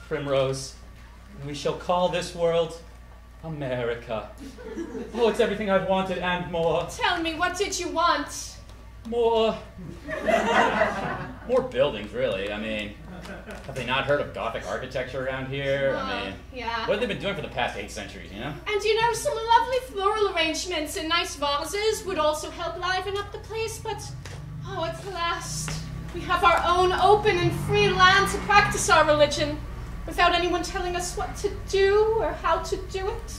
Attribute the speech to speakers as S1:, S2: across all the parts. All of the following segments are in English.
S1: Primrose, and we shall call this world America. Oh, it's everything I've wanted and more.
S2: Tell me, what did you want?
S1: More buildings, really. I mean, have they not heard of Gothic architecture around here? I mean,
S2: yeah.
S1: What have they been doing for the past 8 centuries, you know?
S2: And you know, some lovely floral arrangements and nice vases would also help liven up the place, but, oh, at last, we have our own open and free land to practice our religion without anyone telling us what to do or how to do it.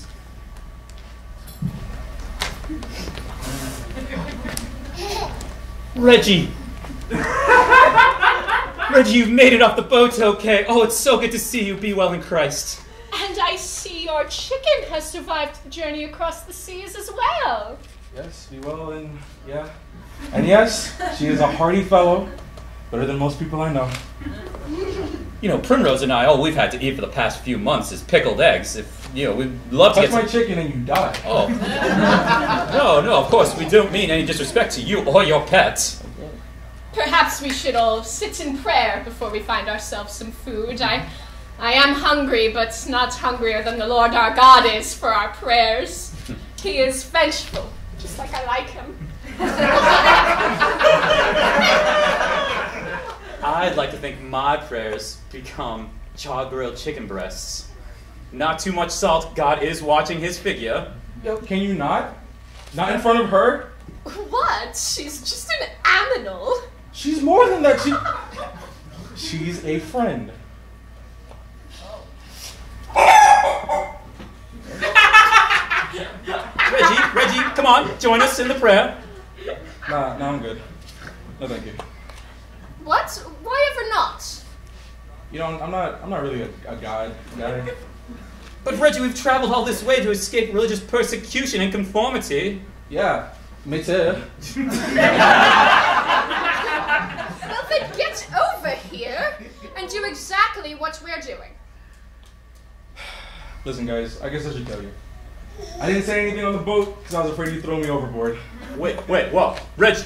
S1: Reggie! Reggie, you've made it off the boat okay. Oh, it's so good to see you. Be well in Christ.
S2: And I see your chicken has survived the journey across the seas as well.
S3: Yes, be well, and yeah. And yes, she is a hearty fellow. Better than most people I know.
S1: You know, Primrose and I, all we've had to eat for the past few months is pickled eggs. If, you know, we'd love to
S3: Touch
S1: get
S3: my chicken and you die.
S1: Oh. No, of course, we don't mean any disrespect to you or your pets.
S2: Perhaps we should all sit in prayer before we find ourselves some food. I am hungry, but not hungrier than the Lord our God is for our prayers. He is vengeful, just like I like him.
S1: I'd like to think my prayers become char-grilled chicken breasts. Not too much salt. God is watching his figure.
S3: Yo, can you not? Not in front of her?
S2: What? She's just an aminal.
S3: She's more than that. She's a friend.
S1: Reggie, come on, join us in the prayer.
S3: Nah, I'm good. No, thank you.
S2: What? Why ever not?
S3: You know, I'm not really a god guy.
S1: But Reggie, we've traveled all this way to escape religious persecution and conformity.
S3: Yeah, me too.
S2: Well, then get over here and do exactly what we're doing.
S3: Listen, guys, I guess I should tell you. I didn't say anything on the boat because I was afraid you'd throw me overboard.
S1: Wait, whoa. Reggie.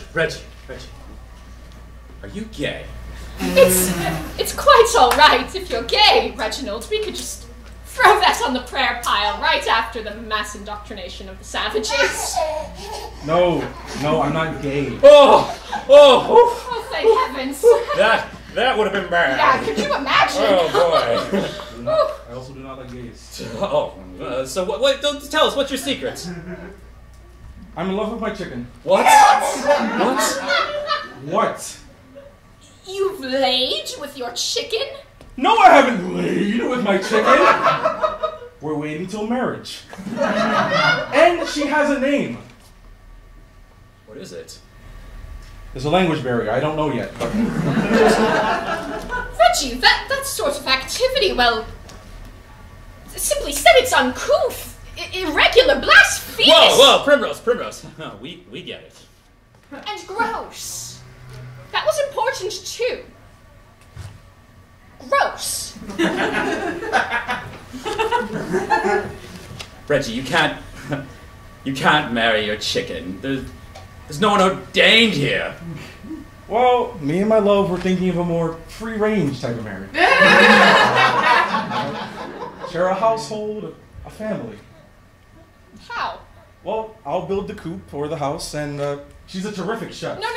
S1: Are you gay?
S2: It's quite all right if you're gay, Reginald. We could just throw that on the prayer pile right after the mass indoctrination of the savages.
S3: No, I'm not gay.
S1: Oh,
S2: Oh, thank heavens.
S1: that would have been bad.
S2: Yeah, could you imagine?
S1: Oh, boy.
S3: I also do not like gays.
S1: So what, tell us, what's your secret?
S3: I'm in love with my chicken.
S1: What?
S3: What?
S2: You've laid with your chicken?
S3: No, I haven't laid with my chicken. We're waiting till marriage. And she has a name.
S1: What is it?
S3: There's a language barrier. I don't know yet.
S2: Reggie, that sort of activity, well, simply said, it's uncouth, irregular, blasphemous.
S1: Whoa, Primrose. No, we get it.
S2: And gross. That was important too. Gross.
S1: Reggie, you can't marry your chicken. There's no one ordained here.
S3: Well, me and my love were thinking of a more free-range type of marriage. Share a household, a family.
S2: How?
S3: Well, I'll build the coop or the house, and she's a terrific chef.
S2: No.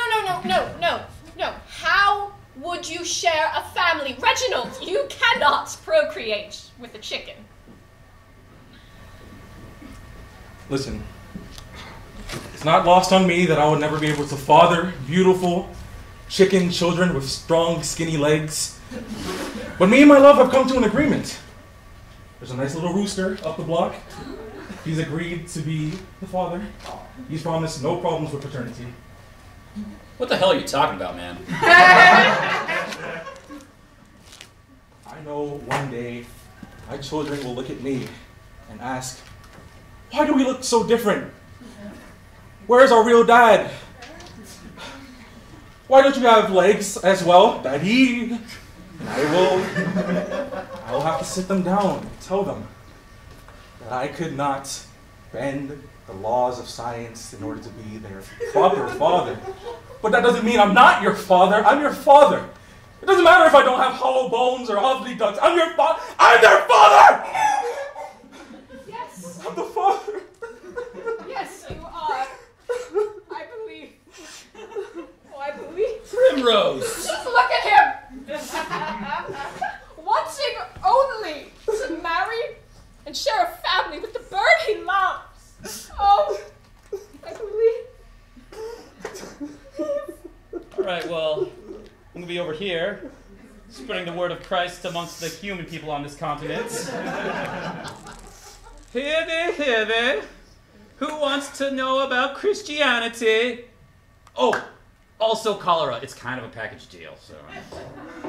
S2: How would you share a family? Reginald, you cannot procreate with a chicken.
S3: Listen, it's not lost on me that I would never be able to father beautiful chicken children with strong, skinny legs. But me and my love have come to an agreement. There's a nice little rooster up the block. He's agreed to be the father. He's promised no problems with paternity.
S1: What the hell are you talking about, man?
S3: I know one day my children will look at me and ask, why do we look so different? Where's our real dad? Why don't you have legs as well, Daddy? And I will have to sit them down and tell them that I could not bend the laws of science in order to be their proper father. But that doesn't mean I'm not your father. I'm your father. It doesn't matter if I don't have hollow bones or ugly ducts. I'm your father. I'm their father!
S2: Yes.
S3: I'm the father.
S2: Yes, you are. I believe. Oh, I believe.
S1: Primrose!
S2: Just look at him! Wanting only to marry and share a family with the bird he loves. Oh, I believe.
S1: Alright, well, I'm going to be over here, spreading the word of Christ amongst the human people on this continent. Hear thee. Who wants to know about Christianity? Oh, also cholera. It's kind of a package deal, so...